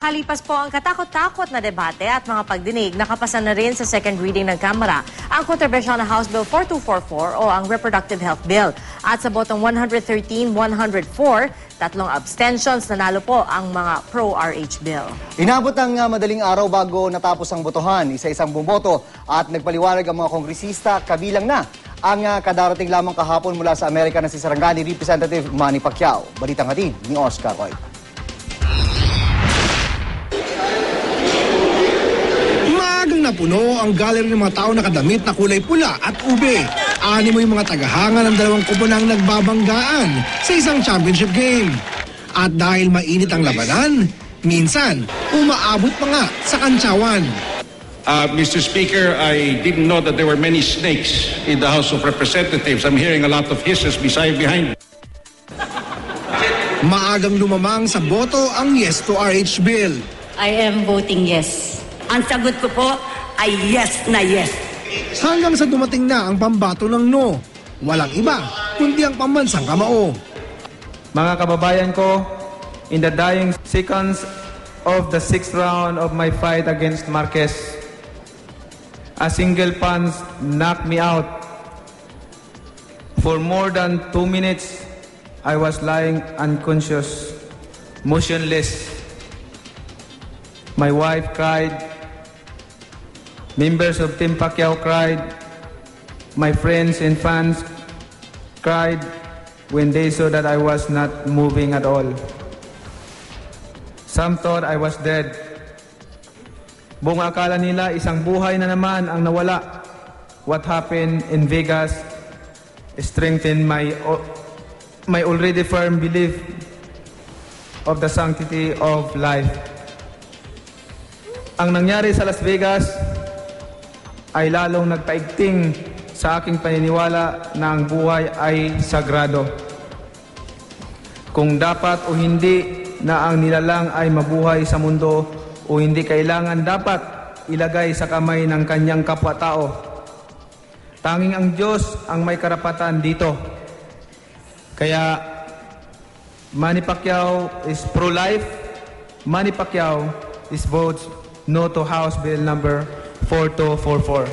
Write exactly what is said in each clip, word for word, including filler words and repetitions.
Halipas po ang katakot-takot na debate at mga pagdinig, nakapasa na rin sa second reading ng Kamara ang kontrobersyal na House Bill four two four four o ang Reproductive Health Bill. At sa botong one thirteen one oh four, tatlong abstentions, nanalo po ang mga pro-R H bill. Inabot ang uh, madaling araw bago natapos ang botohan, isa-isang bumoto at nagpaliwanag ang mga kongresista, kabilang na ang uh, kadarating lamang kahapon mula sa Amerika na si Sarangani Representative Manny Pacquiao. Balitang hatid ni Oscar Roy. Maagang napuno ang galeri ng mga tao nakadamit na kulay pula at ube. Animo yung mga tagahanga ng dalawang kupunang nagbabanggaan sa isang championship game. At dahil mainit ang labanan, minsan umaabot pa nga sa kantsawan. Uh, Mister Speaker, I didn't know that there were many snakes in the House of Representatives. I'm hearing a lot of hisses beside behind. Maagang lumamang sa boto ang yes to R H bill. I am voting yes. Ang sagot ko po ay yes na yes. Hanggang sa dumating na ang pambato ng no. Walang iba, kundi ang pambansang kamao. Mga kababayan ko, in the dying seconds of the sixth round of my fight against Marquez, a single punch knocked me out. For more than two minutes, I was lying unconscious, motionless. My wife cried. Members of Team Pacquiao cried. My friends and fans cried when they saw that I was not moving at all. Some thought I was dead. Buong akala nila isang buhay na naman ang nawala. What happened in Vegas strengthened my, my already firm belief of the sanctity of life. Ang nangyari sa Las Vegas ay lalong nagpaigting sa aking paniniwala na ang buhay ay sagrado. Kung dapat o hindi na ang nilalang ay mabuhay sa mundo o hindi, kailangan dapat ilagay sa kamay ng kanyang kapwa-tao. Tanging ang Diyos ang may karapatan dito. Kaya Manny Pacquiao is pro-life. Manny Pacquiao is votes no to House Bill number four two four four.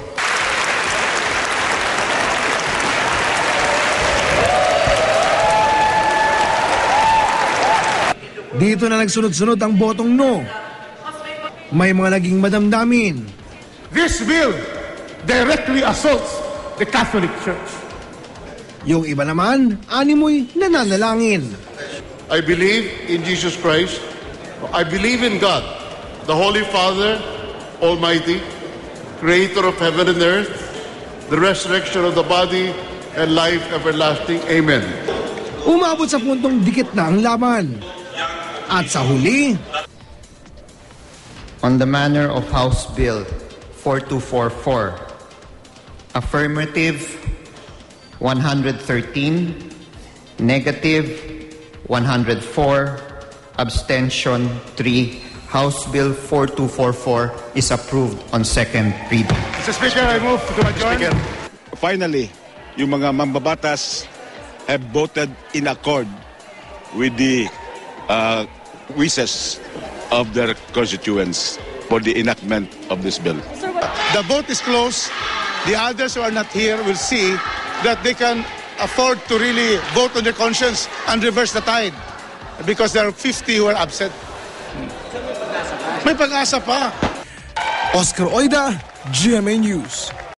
Dito na nagsunod-sunod ang botong no. May mga naging madamdamin. This bill directly assaults the Catholic Church. Yung iba naman, animoy nananalangin. I believe in Jesus Christ. I believe in God, the Holy Father, Almighty, Creator of heaven and earth, the resurrection of the body, and life everlasting. Amen. Umabot sa puntong dikit na ang laban. At sa huli, on the manner of House Bill four two four four, affirmative one hundred thirteen, negative one hundred four, abstention three. House Bill four two four four is approved on second reading. Mister Speaker, I move to adjourn. Finally, yung mga mambabatas have voted in accord with the uh, wishes of their constituents for the enactment of this bill. The vote is closed. The others who are not here will see that they can afford to really vote on their conscience and reverse the tide because there are fifty who are absent. May pag-asa pa. Oscar Oida, G M A News.